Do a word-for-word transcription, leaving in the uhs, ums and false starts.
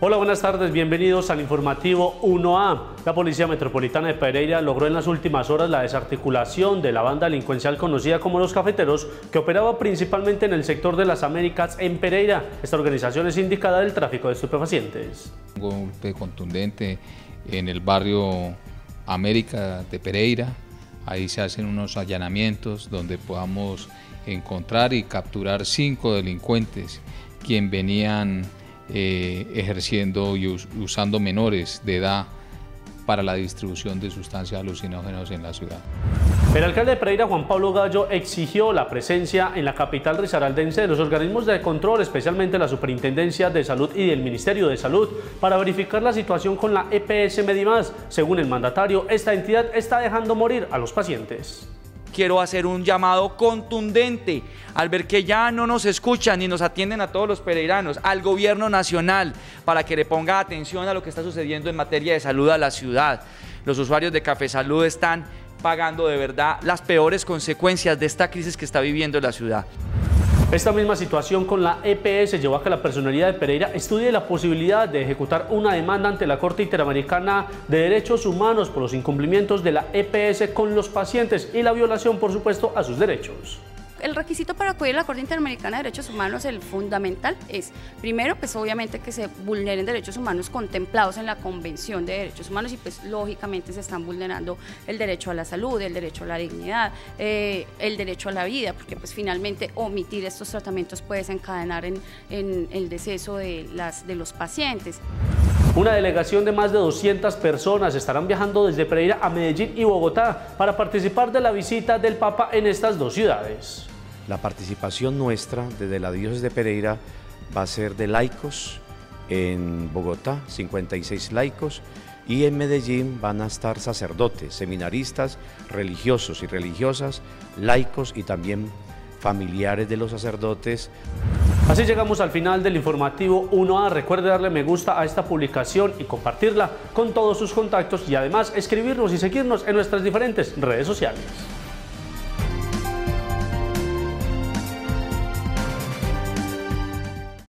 Hola, buenas tardes, bienvenidos al informativo uno A. La Policía Metropolitana de Pereira logró en las últimas horas la desarticulación de la banda delincuencial conocida como Los Cafeteros, que operaba principalmente en el sector de las Américas en Pereira. Esta organización es indicada del tráfico de estupefacientes. Un golpe contundente en el barrio América de Pereira. Ahí se hacen unos allanamientos donde podamos encontrar y capturar cinco delincuentes quien venían eh, ejerciendo y us usando menores de edad para la distribución de sustancias alucinógenas en la ciudad. El alcalde de Pereira, Juan Pablo Gallo, exigió la presencia en la capital risaraldense de los organismos de control, especialmente la Superintendencia de Salud y del Ministerio de Salud, para verificar la situación con la E P S Medimás. Según el mandatario, esta entidad está dejando morir a los pacientes. Quiero hacer un llamado contundente al ver que ya no nos escuchan ni nos atienden a todos los pereiranos, al gobierno nacional, para que le ponga atención a lo que está sucediendo en materia de salud a la ciudad. Los usuarios de Café Salud están pagando de verdad las peores consecuencias de esta crisis que está viviendo la ciudad. Esta misma situación con la E P S llevó a que la Personería de Pereira estudie la posibilidad de ejecutar una demanda ante la Corte Interamericana de Derechos Humanos por los incumplimientos de la E P S con los pacientes y la violación, por supuesto, a sus derechos. El requisito para acudir a la Corte Interamericana de Derechos Humanos, el fundamental, es, primero, pues obviamente que se vulneren derechos humanos contemplados en la Convención de Derechos Humanos y pues lógicamente se están vulnerando el derecho a la salud, el derecho a la dignidad, eh, el derecho a la vida, porque pues finalmente omitir estos tratamientos puede desencadenar en, en el deceso de, las, de los pacientes. Una delegación de más de doscientas personas estarán viajando desde Pereira a Medellín y Bogotá para participar de la visita del Papa en estas dos ciudades. La participación nuestra desde la diócesis de Pereira va a ser de laicos en Bogotá, cincuenta y seis laicos, y en Medellín van a estar sacerdotes, seminaristas, religiosos y religiosas, laicos y también familiares de los sacerdotes. Así llegamos al final del informativo uno A. Recuerde darle me gusta a esta publicación y compartirla con todos sus contactos y además escribirnos y seguirnos en nuestras diferentes redes sociales.